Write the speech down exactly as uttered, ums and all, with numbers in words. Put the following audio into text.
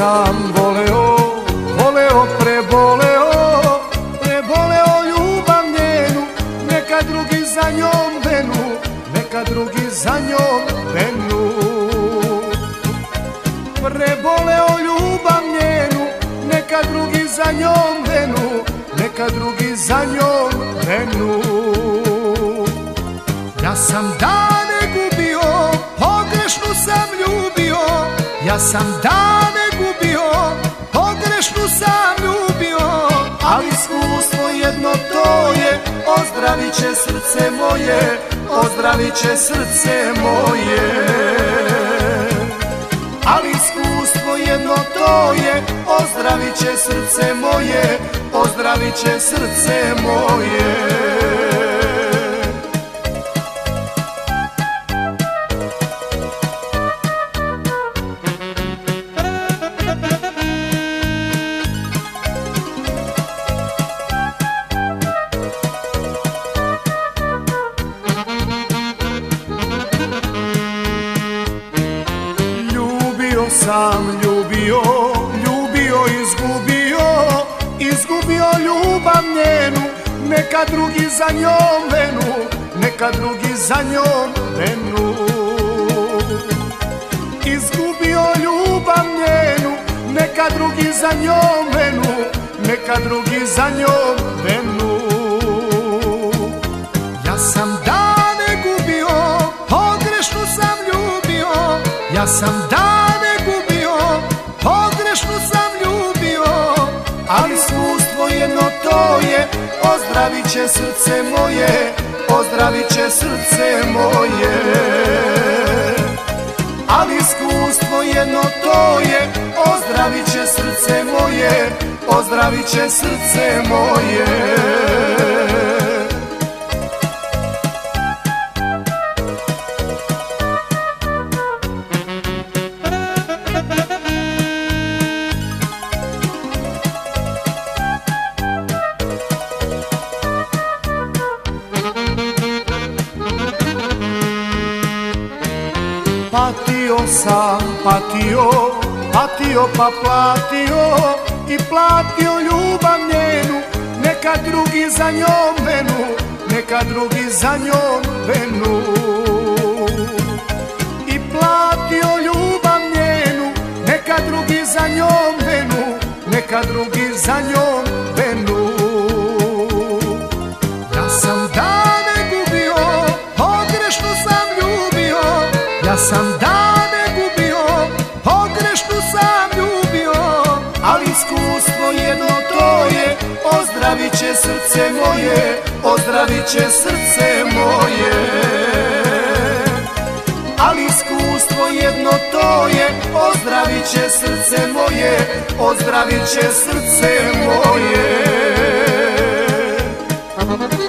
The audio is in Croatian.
sam voleo, voleo, preboleo, preboleo ljubav njenu, neka drugi za njom venu, neka drugi za njom venu. Preboleo ljubav njenu, neka drugi za njom venu, neka drugi za njom venu. Ja sam dane gubio, pogrešnu sam ljubio, ja sam dane gubio, pogrešnu sam ljubio, ali iskustvo jedno to je, ozdravit će srce moje, ozdravit će srce moje. Ali iskustvo jedno to je, ozdravit će srce moje, ozdravit će srce moje. Ljubio sam, ljubio, ljubio, izgubio, izgubio ljubav njenu, neka drugi za njom venu, neka drugi za njom venu. Izgubio ljubav njenu, neka drugi za njom venu, neka drugi za njom venu. Ja sam dane gubio, pogrešnu sam ljubio, ja sam dane gubio, pogrešnu sam ljubio, ali iskustvo jedno to je, ozdravit će srce moje, ozdravit će srce moje. Ali iskustvo jedno to je, ozdravit će srce moje, ozdravit će srce moje. Patio sam, patio, patio pa platio, i platio ljubav njenu, neka drugi za njom venu, neka drugi za njom venu. I platio ljubav njenu, neka drugi za njom venu, neka drugi za njom venu. Ja sam dane gubio, pogrešnu sam ljubio, ja sam dane gubio, pogrešnu sam ljubio, ali iskustvo jedno to je, ozdravit će srce moje, ozdravit će srce moje. Ali iskustvo jedno to je, ozdravit će srce moje, ozdravit će srce moje.